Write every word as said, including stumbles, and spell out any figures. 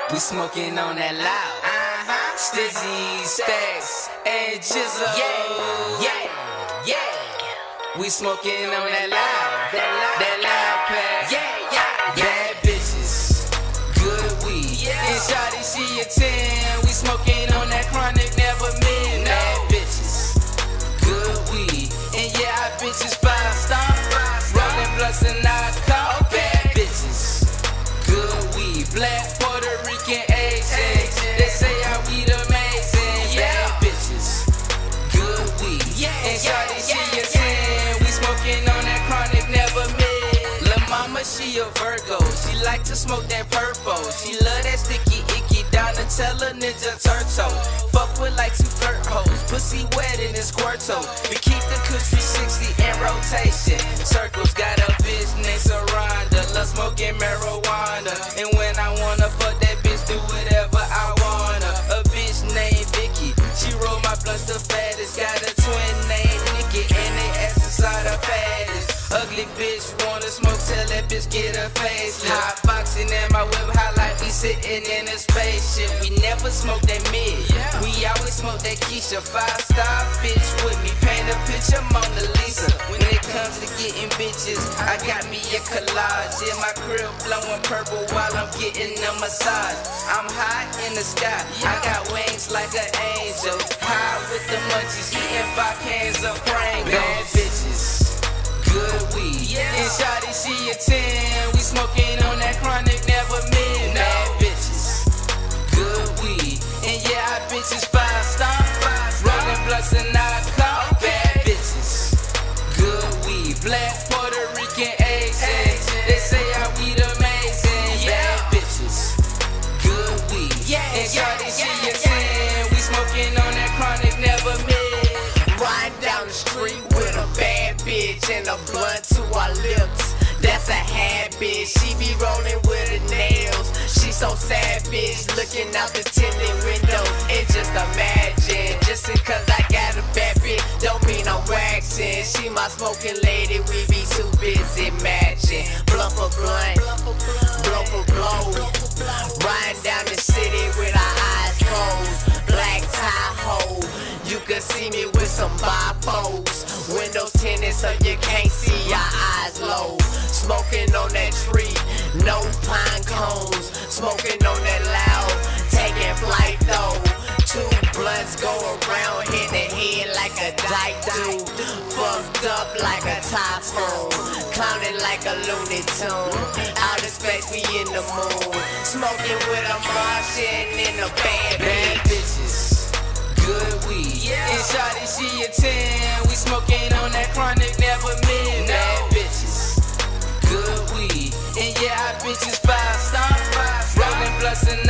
We smoking on that loud. Uh-huh. Stizzy, Stacks, and Jizzle. Yeah, yeah, yeah. We smoking on that loud. That loud, that loud pack. Yeah, yeah, yeah. Bad bitches, good weed. Yeah. And shawty, she a ten. We smoking on that chronic, never miss. No. Bad bitches, good weed. And yeah, our bitches five star. Rolling blunts and I call bad bitches, good weed. Black, Puerto Rican, Asian. They say our weed amazing. Bad bitches, good weed. And shawty, she a ten. We smoking on that chronic, never miss. Lil' mama, she a Virgo. She like to smoke that purple. She love that sticky, icky Donatella Ninja Turtle. Fuck with like two flirt hoes. Pussy wet in this squirtle. We keep the Kush three sixty in rotation. Circles got a bitch named Saranda. Love smoking marijuana. And when I wanna fuck that bitch, do whatever I wanna. A bitch named Vicky. She roll my blunts the fattest. Got a twin named Nikki. And they ass inside her fattest. Ugly bitch wanna smoke, tell that bitch get her face. Hot boxing in my whip, high like we sitting in a spaceship. We never smoke that mid, we always smoke that Keisha. Five star bitch with me, paint a picture Mona Lisa. When it comes to getting bitches, I got me a collage in my crib, blowing purple while I'm getting a massage. I'm high in the sky, I got wings like an angel. High with the munchies, eating five cans of Pringles. Bad bitches, good weed. And shawty, she a ten. We smoking on that chronic, never miss. Bad bitches, good weed. And yeah, our bitches five star. Rolling blunts and I call bad bitches, good weed. Black, Puerto Rican, Asian. They say our weed amazing. Bad bitches, good weed. And shawty, she a ten. We smoking on that chronic, never miss. Riding down the street with a bad bitch and a blunt to our lips. That's a habit. She be rolling with her nails. She so savage, looking out the tinted window. And just imagine, just because I got a bad bitch, don't mean I'm waxing. She my smoking lady, we be too busy matching. Blunt for blunt, blow for blow. Riding down the city with our eyes closed. Black Tahoe, you can see me with some bifocals. Windows tinted so you can't see our eyes low. Smoking on that tree, no pine cones. Smoking on that loud, taking flight though. Two blunts go around, hit the head like a dyke dude. Fucked up like a typhoon, clowning like a Looney Tune. Out of space, we in the moon. Smoking with a Martian in a bad Bad bitches, good weed. And shawty, she a ten. We smoking on that chronic, never miss. Bad bitches, good weed. And yeah, our bitches five star. Rolling blunts and